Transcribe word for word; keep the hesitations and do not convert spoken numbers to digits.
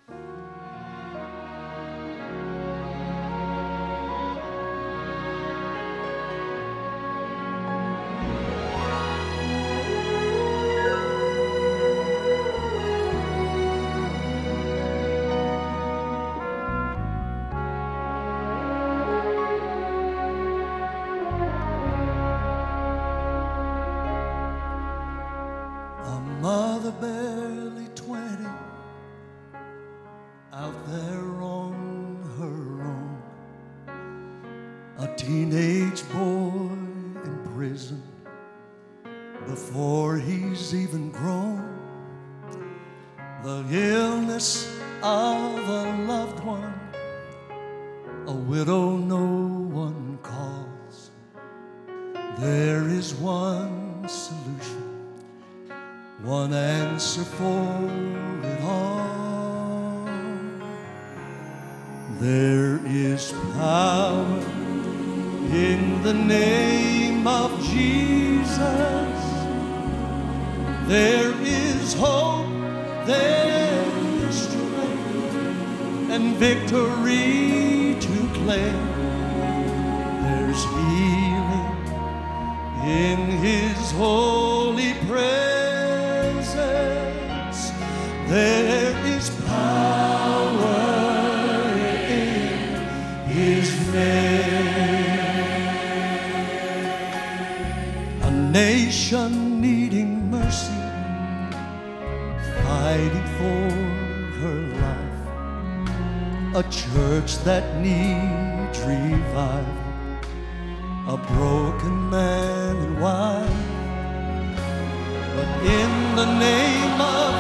Mother barely twenty, out there on her own. A teenage boy in prison before he's even grown. The illness of a loved one, a widow no one calls. There is one solution, one answer for it all. There is power in the name of Jesus. There is hope, there is strength, and victory to claim. There's healing in His holy presence. There is power in His name. A nation needing mercy, fighting for her life. A church that needs revival, a broken man and wife. But in the name of